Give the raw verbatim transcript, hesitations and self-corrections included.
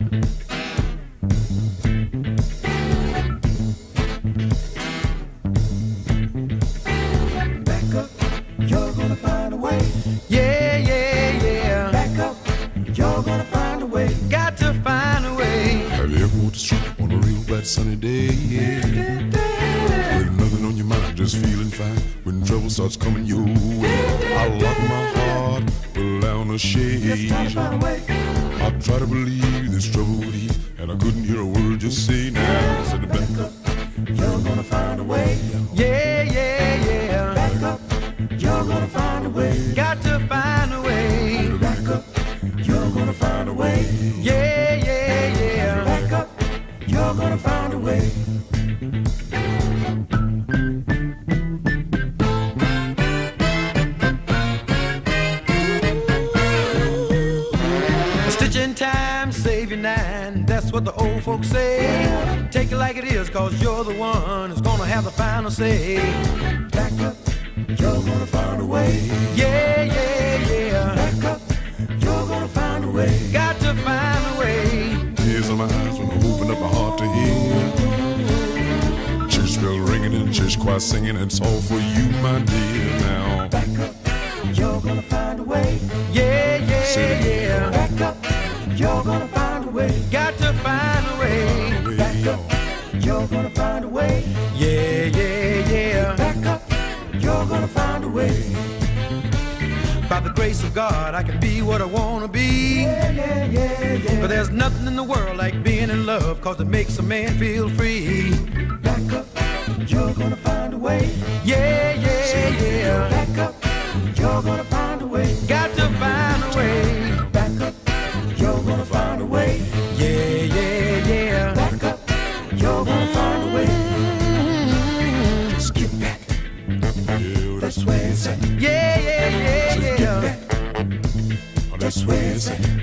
Back up, you're gonna find a way. Yeah, yeah, yeah. Back up, you're gonna find a way. Got to find a way. Have you ever walked the street on a real bright sunny day? Yeah. With nothing on your mind, just feeling fine. When trouble starts coming your way, I lock my heart without a shade. Just try to find a way. I try to believe this trouble would ease, and I couldn't hear a word you say now. Said the back up, You're gonna find a way. Yeah, yeah, yeah. Back up, you're gonna find a way. Got to find a way. Back up, you're gonna find a way. Yeah, yeah, yeah. Back up, you're gonna find a way. A stitch in time, save your nine. That's what the old folks say. Take it like it is, cause you're the one who's gonna have the final say. Back up, you're gonna find a way. Yeah, yeah, yeah. Back up, you're gonna find a way. Got to find a way. tears in my eyes when I open up my heart to hear church bell ringing and church choir singing. It's all for you, my dear. Now Back up, you're gonna find a way. Yeah, yeah, yeah. Back up, you're gonna find a way. Got to find a way. Back up, you're gonna find a way. Yeah, yeah, yeah. Back up, you're gonna find a way. By the grace of God, I can be what I wanna be. Yeah, yeah, yeah, yeah. But there's nothing in the world like being in love, cause it makes a man feel free. Back up, you're gonna find a way. Yeah, yeah, yeah. Back up, you're gonna find a way. Got to find a way. Back up, you're gonna find a way. Yeah, yeah, yeah. Back up, you're gonna find a way. Just get back. That's where it's at. Yeah, yeah, yeah, Just yeah. get back. That's where it's at.